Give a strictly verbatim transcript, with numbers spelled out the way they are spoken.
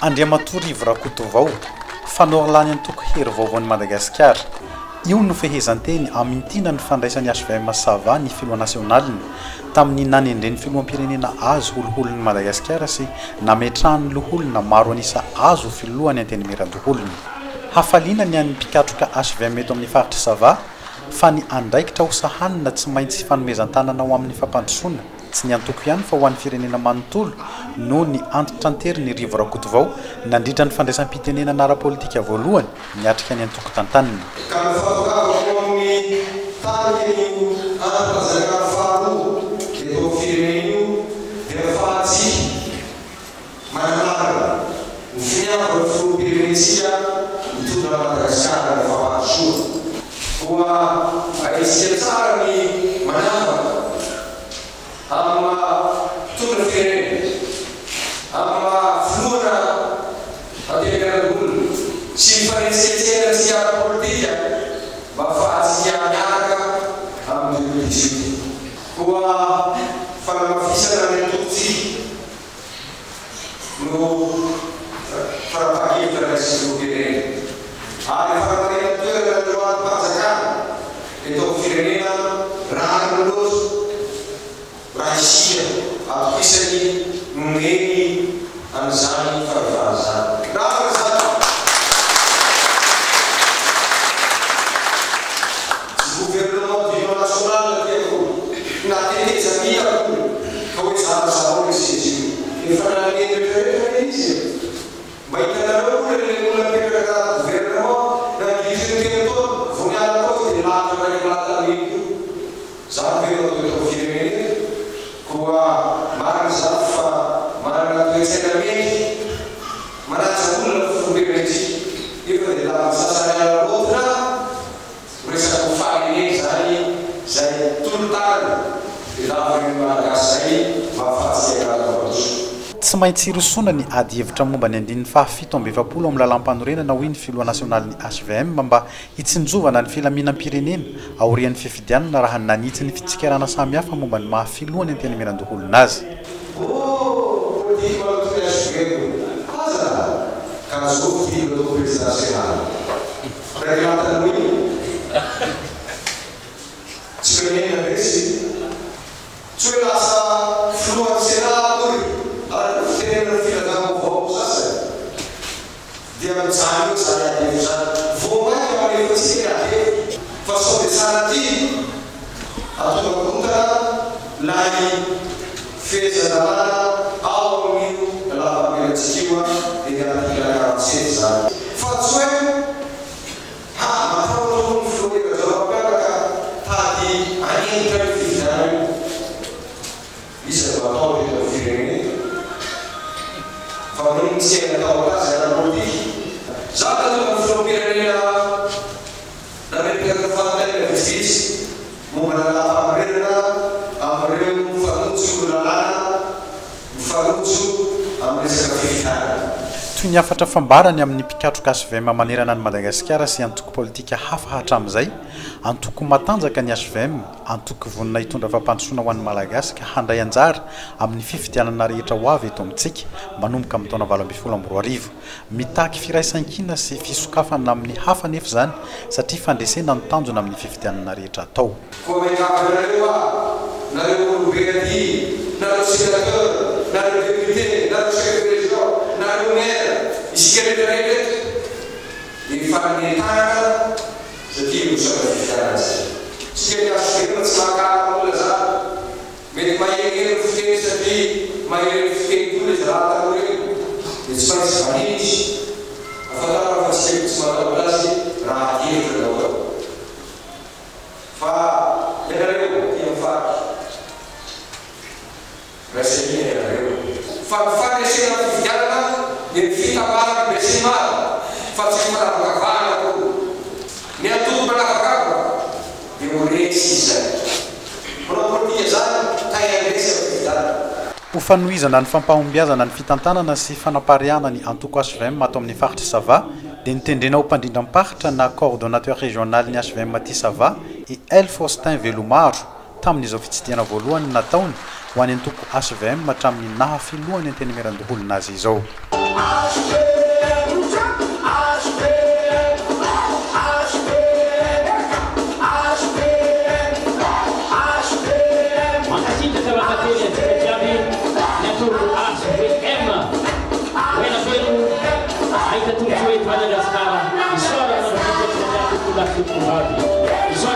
Andriamatory Rakotovao fanorlany antoko hery vaovany Madagasikara. Io no fehezanteny amintina ny fandraisany H V M Sava ny filoha nasionaliny tamin'ny nanendreny filoham-pirenena azo oloholon'ny Madagasikara sy nametrahany loholona maro anisa azo filohany antenimiran-doholony. Hafaliana ny an'ny mpikatroka H V M eto amin'ny faritra Sava fa ny andraikitra hosahanina tsy maintsy fanomezan-tanana ao amin'ny fampandrosoana tsy ny antoko ihany fa ho an'ny firenena manontolo no ny antitrantery ny Rivo Rakotovao nandritra ny fandraisam-pitenena ara-politika voalohany niatrika ny antoko tantaniny. Ama tudo diferente, ama flora, até grande se diferencia se a política, vai fazer a minha am difícil. Coa fala uma ficha na metodologia, no para pagar para esse governo. A reforma da cultura do ano passado, então firmeza, raro Rasia, a pisani, mungeni, anzani, farfaza. O governo do nacional na tendência minha, como está a saúde esse e falando de isso, vai ter a loucura de uma pegada do governo na divisão todo, vou olhar todo de lado para que lado amigo, sabe o que eu fiz Kua mara safa mara tuesenamente mara sabula fumbireti ibu de la sasara outra mereka kufali zai zai tultar de la forma sai mafasi ala kosh tsy maintsy irosona ny ady hevitra momba ny andininy fahafito amby efapolo amin'ny lalam-panorenana hoy ny filoha nasionaly ny H V M mba hitsinjovana ny filaminam-pirenena aorian'ny fifidianana raha nanitsy ny fitsikarana samihafa momba ny mahafilohany antenimiran-doholona azy. Dia mencari saya di pusat, vou mais uma vez aqui, faço de sanati, a tua conta, lá fez a nada, ao mil, ela vai me desculpa, e ela fica acesa. Faço eu, ah, mas não não foi eu já vai para tá de aí entra o final, isso é para todo o filme, falando que se ela tá casa ela não diz Zaka tu mflopirena na mepeka fatale fis mumala amrena amreu famuzu kulala famuzu amresa fitara toy ny afatra fambarany amin'ny mpikatroka H V M manerana ny Madagasikara sy antoko politika hafa hatramin'izay antoko matanjaka ny H V M antoko vonina hitondra fampandrosoana ho an'ny Malagasy ka handray anjara amin'ny fifidianana rehetra ho avy eto amintsika manomboka amin'ny taona valo ambin'ny folo amby roa arivo mitaky firaisan-kina sy fisokafana amin'ny hafa nefa zany satria fandresena ny tanjona amin'ny fifidianana rehetra atao. Ifanitana zatiu sacrificarás. Se ele acha que não se marcar com lesar, mesmo mais ele fiquei sabi, mais ele fiquei tudo exato por ele. Eles fazem panis, a falar para você que se manda o braço, raquete da outra. Fa, era eu que eu faço. Recebi era eu. Fa, fa descer na fifiada, ele fica para decimar. Fazia para a cavalo, nem tudo para a cavalo. Eu precisa. Para poder usar, tá aí a necessidade. Ho fanohizana ny fampahombiazana ny fitantanana sy fanapariana ny antoko H V M ato amin'ny faritra Sava dia nitendrena ho mpandrindram-paritra na coordonnateur régional ny H V M aty Sava i El Faustin Velomaro tamin'izao fitsidihana voalohany nataony ho any antoko H V M hatramin'ny nahafilohany antenimiran-doholona azy izao. Madagascar, história da notícia que já é popular.